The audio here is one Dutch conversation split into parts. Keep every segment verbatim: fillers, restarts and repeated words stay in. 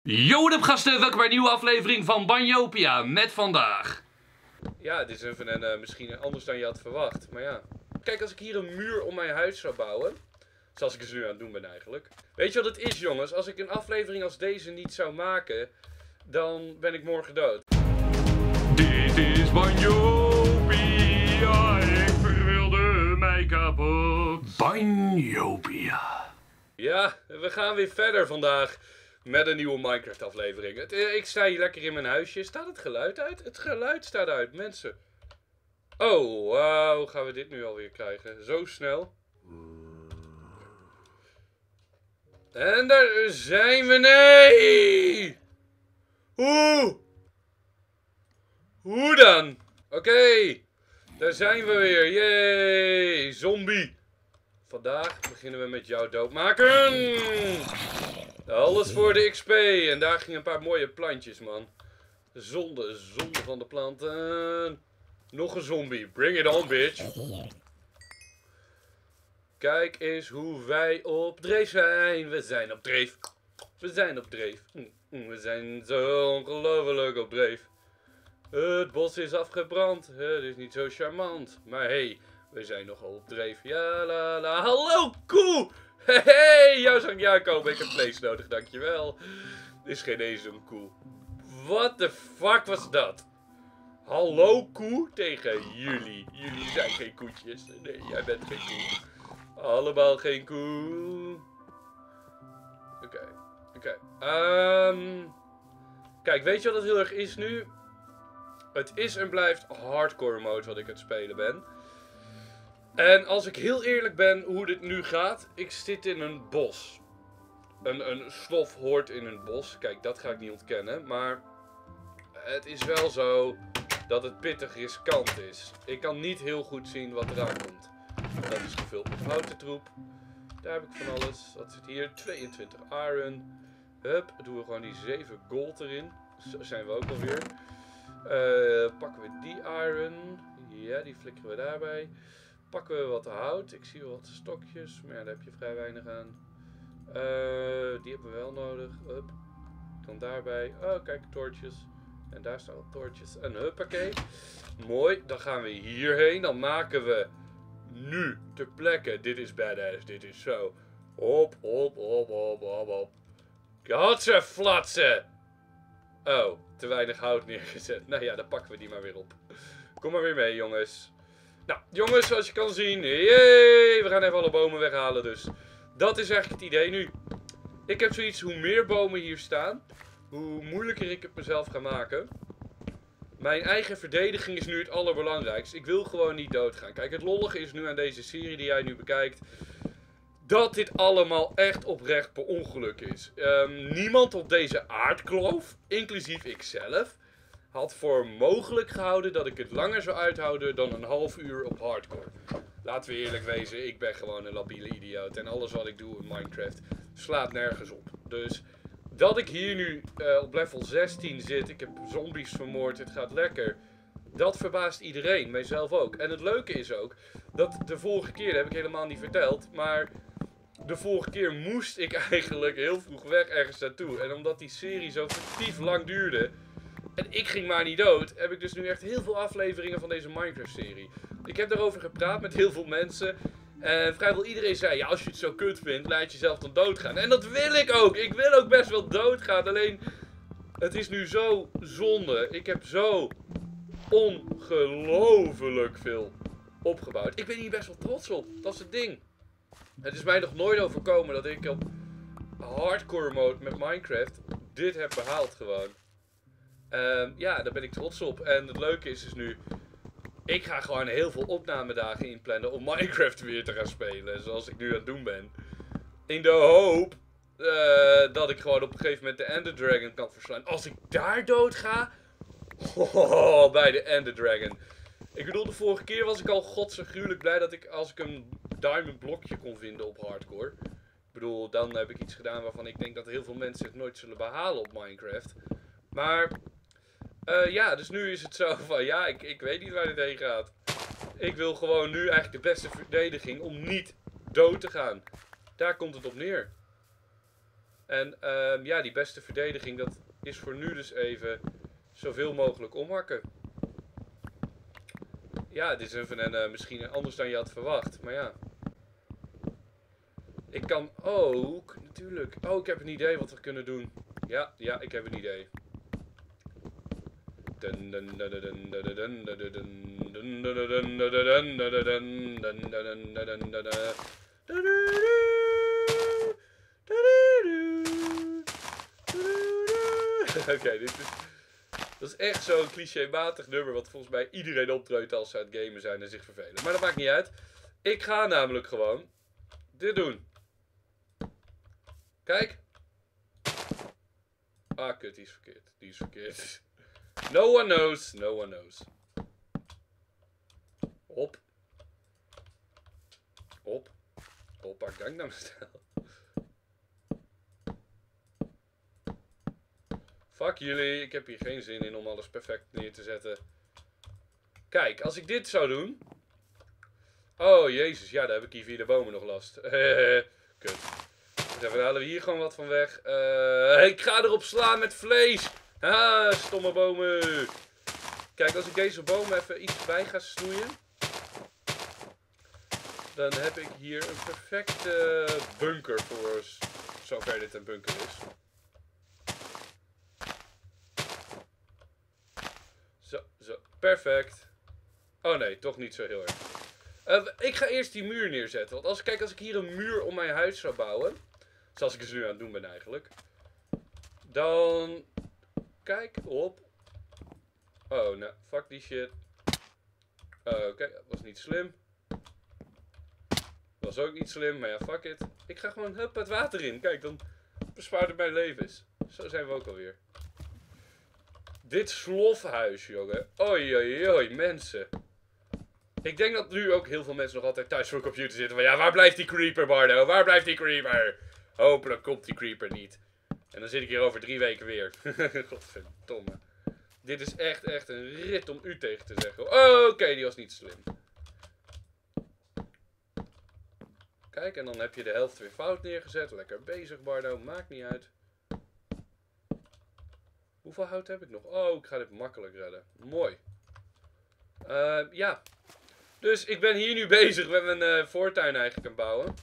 Yo, wat up gasten, welkom bij een nieuwe aflevering van Banjopia met vandaag. Ja, dit is even een, uh, misschien anders dan je had verwacht, maar ja. Kijk, als ik hier een muur om mijn huis zou bouwen, zoals ik het nu aan het doen ben eigenlijk. Weet je wat het is, jongens? Als ik een aflevering als deze niet zou maken, dan ben ik morgen dood. Dit is Banjopia, ik verwilde mij kapot. Banjopia. Ja, we gaan weer verder vandaag met een nieuwe Minecraft aflevering. Het, uh, ik sta hier lekker in mijn huisje. Staat het geluid uit? Het geluid staat uit, mensen. Oh, wauw, hoe gaan we dit nu alweer krijgen? Zo snel. En daar zijn we. Nee! Hoe? Hoe dan? Oké, okay. Daar zijn we weer. Yay, zombie. Vandaag beginnen we met jou doodmaken. Alles voor de X P. En daar gingen een paar mooie plantjes, man. Zonde, zonde van de planten. Nog een zombie. Bring it on, bitch. Kijk eens hoe wij op dreef zijn. We zijn op dreef. We zijn op dreef. We zijn zo ongelooflijk op dreef. Het bos is afgebrand. Het is niet zo charmant. Maar hey, we zijn nogal op dreef. Ja la la. Hallo koe! Hey, hey, jou zag ik aankomen. Ik heb vlees nodig, dankjewel. Is geen eens een koe. What the fuck was dat? Hallo koe tegen jullie. Jullie zijn geen koetjes. Nee, jij bent geen koe. Allemaal geen koe. Oké, okay, oké. Okay. Um, kijk, weet je wat het heel erg is nu? Het is en blijft hardcore mode wat ik aan het spelen ben. En als ik heel eerlijk ben hoe dit nu gaat, ik zit in een bos. Een, een slof hoort in een bos. Kijk, dat ga ik niet ontkennen. Maar het is wel zo dat het pittig riskant is. Ik kan niet heel goed zien wat eraan komt. Dat is gevuld met houten troep. Daar heb ik van alles. Wat zit hier? tweeëntwintig iron. Hup, doen we gewoon die zeven gold erin. Zo zijn we ook alweer. Uh, pakken we die iron. Ja, die flikkeren we daarbij. Pakken we wat hout. Ik zie wel wat stokjes. Maar ja, daar heb je vrij weinig aan. Uh, die hebben we wel nodig. Hup. Dan daarbij. Oh, kijk, toortjes. En daar staan wat toortjes. En huppakee. Mooi. Dan gaan we hierheen. Dan maken we nu ter plekke. Dit is badass. Dit is zo. Hop, hop, hop, hop, hop, hop. Gatse flatsen. Oh, te weinig hout neergezet. Nou ja, dan pakken we die maar weer op. Kom maar weer mee, jongens. Nou, jongens, zoals je kan zien. Yay, we gaan even alle bomen weghalen dus. Dat is eigenlijk het idee nu. Ik heb zoiets, hoe meer bomen hier staan, hoe moeilijker ik het mezelf ga maken. Mijn eigen verdediging is nu het allerbelangrijkste. Ik wil gewoon niet doodgaan. Kijk, het lollige is nu aan deze serie die jij nu bekijkt, dat dit allemaal echt oprecht per ongeluk is. Um, niemand op deze aardkloof, inclusief ikzelf, had voor mogelijk gehouden dat ik het langer zou uithouden dan een half uur op hardcore. Laten we eerlijk wezen, ik ben gewoon een labiele idioot. En alles wat ik doe in Minecraft slaat nergens op. Dus dat ik hier nu uh, op level zestien zit, ik heb zombies vermoord, het gaat lekker. Dat verbaast iedereen, mijzelf ook. En het leuke is ook, dat de vorige keer, dat heb ik helemaal niet verteld, maar de vorige keer moest ik eigenlijk heel vroeg weg ergens naartoe. En omdat die serie zo fictief lang duurde en ik ging maar niet dood, heb ik dus nu echt heel veel afleveringen van deze Minecraft-serie. Ik heb daarover gepraat met heel veel mensen. En vrijwel iedereen zei, ja, als je het zo kut vindt, laat jezelf dan doodgaan. En dat wil ik ook. Ik wil ook best wel doodgaan. Alleen, het is nu zo zonde. Ik heb zo ongelooflijk veel opgebouwd. Ik ben hier best wel trots op. Dat is het ding. Het is mij nog nooit overkomen dat ik op hardcore mode met Minecraft dit heb behaald gewoon. Um, ja, daar ben ik trots op. En het leuke is dus nu, ik ga gewoon heel veel opnamedagen inplannen om Minecraft weer te gaan spelen. Zoals ik nu aan het doen ben. In de hoop uh, dat ik gewoon op een gegeven moment de Ender Dragon kan verslaan. Als ik daar dood ga, oh, bij de Ender Dragon. Ik bedoel, de vorige keer was ik al godsgruwelijk blij dat ik, als ik een diamond blokje kon vinden op hardcore. Ik bedoel, dan heb ik iets gedaan waarvan ik denk dat heel veel mensen het nooit zullen behalen op Minecraft. Maar Uh, ja, dus nu is het zo van, ja, ik, ik weet niet waar dit heen gaat. Ik wil gewoon nu eigenlijk de beste verdediging om niet dood te gaan. Daar komt het op neer. En um, ja, die beste verdediging, dat is voor nu dus even zoveel mogelijk omhakken. Ja, dit is even een, uh, misschien anders dan je had verwacht, maar ja. Ik kan ook, natuurlijk, oh ik heb een idee wat we kunnen doen. Ja, ja, ik heb een idee. Oké, okay, dit is... Dat is echt zo'n clichématig nummer wat volgens mij iedereen optreedt als ze aan het gamen zijn en zich vervelen. Maar dat maakt niet uit. Ik ga namelijk gewoon dit doen. Kijk. Ah, kut, die is verkeerd. Die is verkeerd. No one knows. No one knows. Hop. Hop. Hoppa, Gangnam Style. Fuck jullie, ik heb hier geen zin in om alles perfect neer te zetten. Kijk, als ik dit zou doen... Oh, jezus, ja, daar heb ik hier via de bomen nog last. Kut. Dus even halen we hier gewoon wat van weg. Uh, ik ga erop slaan met vlees. Ha, stomme bomen. Kijk, als ik deze bomen even iets bij ga snoeien... Dan heb ik hier een perfecte bunker voor zover dit een bunker is. Zo, zo, perfect. Oh nee, toch niet zo heel erg. Uh, ik ga eerst die muur neerzetten. Want als, kijk, als ik hier een muur om mijn huis zou bouwen. Zoals ik het nu aan het doen ben eigenlijk. Dan... Kijk, op. Oh, nou, fuck die shit. Uh, Oké, okay, dat was niet slim. Dat was ook niet slim, maar ja, fuck it. Ik ga gewoon hup het water in. Kijk, dan bespaart het mijn levens. Zo zijn we ook alweer. Dit slofhuis, jongen. Oei, oei, oei, mensen. Ik denk dat nu ook heel veel mensen nog altijd thuis voor de computer zitten. Van ja, waar blijft die creeper, Bardo? Waar blijft die creeper? Hopelijk komt die creeper niet. En dan zit ik hier over drie weken weer. Godverdomme. Dit is echt, echt een rit om u tegen te zeggen. Oh, oké, okay, die was niet slim. Kijk, en dan heb je de helft weer fout neergezet. Lekker bezig, Bardo. Maakt niet uit. Hoeveel hout heb ik nog? Oh, ik ga dit makkelijk redden. Mooi. Uh, ja. Dus ik ben hier nu bezig met mijn uh, voortuin eigenlijk aan bouwen.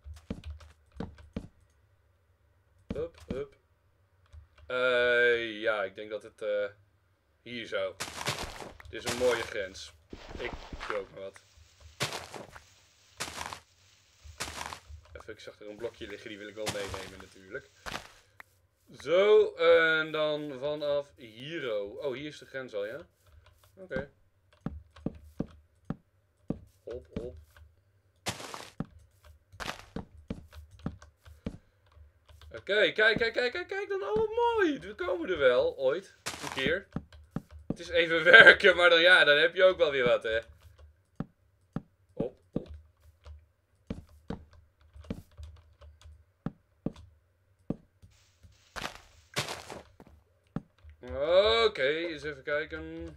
Hup, hup. Uh, ja, ik denk dat het uh, hier zo. Dit is een mooie grens. Ik doe ook maar wat. Even, ik zag er een blokje liggen, die wil ik wel meenemen natuurlijk. Zo, en dan vanaf hier. Oh, hier is de grens al, ja? Oké. Okay. Op, op. Oké, okay, kijk, kijk, kijk, kijk, kijk dan. Oh, mooi. We komen er wel, ooit. Een keer. Het is even werken, maar dan ja, dan heb je ook wel weer wat, hè. Op, op. Oké, okay, eens even kijken.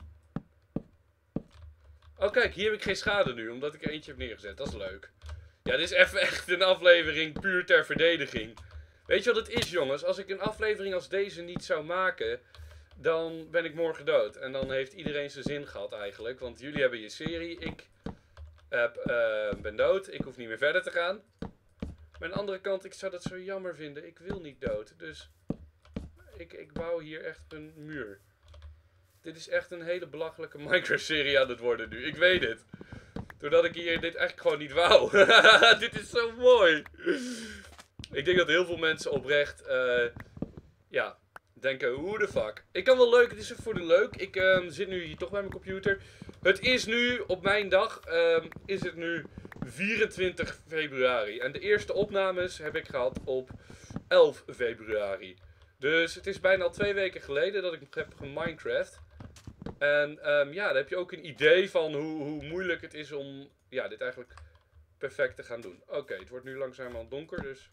Oh kijk, hier heb ik geen schade nu, omdat ik er eentje heb neergezet. Dat is leuk. Ja, dit is even echt een aflevering puur ter verdediging. Weet je wat het is, jongens? Als ik een aflevering als deze niet zou maken, dan ben ik morgen dood. En dan heeft iedereen zijn zin gehad eigenlijk. Want jullie hebben je serie, ik heb, uh, ben dood, ik hoef niet meer verder te gaan. Maar aan de andere kant, ik zou dat zo jammer vinden. Ik wil niet dood, dus ik, ik bouw hier echt een muur. Dit is echt een hele belachelijke Minecraft-serie aan het worden nu. Ik weet het. Doordat ik hier dit echt gewoon niet wou. Dit is zo mooi. Ik denk dat heel veel mensen oprecht... Uh, ja, denken, hoe de fuck. Ik kan wel leuk, het is voor de leuk. Ik um, zit nu hier toch bij mijn computer. Het is nu, op mijn dag, um, is het nu vierentwintig februari. En de eerste opnames heb ik gehad op elf februari. Dus het is bijna al twee weken geleden dat ik heb geminecraft. En um, ja, dan heb je ook een idee van hoe, hoe moeilijk het is om ja, dit eigenlijk perfect te gaan doen. Oké, okay, het wordt nu langzamerhand donker, dus...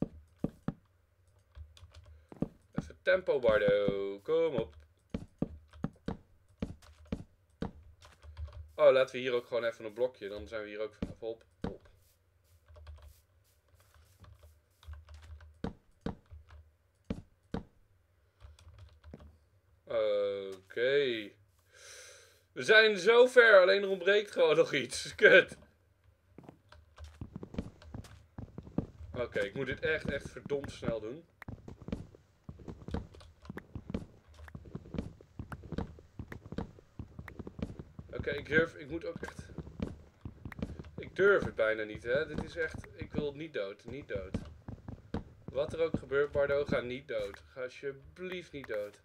Even tempo, Bardo. Kom op. Oh, laten we hier ook gewoon even een blokje. Dan zijn we hier ook vanaf op. op. Okay. We zijn zo ver, alleen er ontbreekt gewoon nog iets. Kut. Oké, okay, ik moet dit echt, echt verdomd snel doen. Oké, okay, ik durf, ik moet ook echt... Ik durf het bijna niet, hè. Dit is echt, ik wil niet dood, niet dood. Wat er ook gebeurt, Bardo, ga niet dood. Ga alsjeblieft niet dood.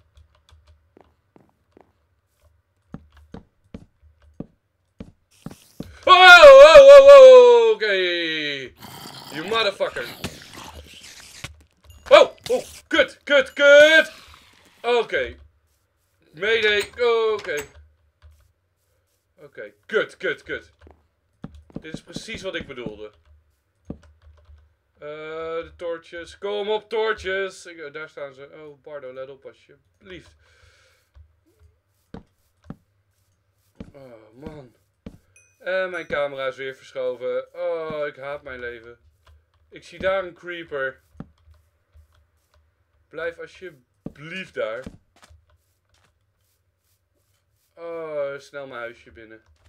Oh, oh, oh, oh, oké. Okay. You motherfucker. Oh, oh, kut, kut, kut. Oké. Okay. Mayday, oké. Okay. Oké, okay. Kut, kut, kut. Dit is precies wat ik bedoelde. Uh, de toortjes. Kom op, toortjes. Ik, uh, daar staan ze. Oh, Bardo, let op alsjeblieft. Oh, man. En mijn camera is weer verschoven. Oh, ik haat mijn leven. Ik zie daar een creeper. Blijf alsjeblieft daar. Oh, snel mijn huisje binnen.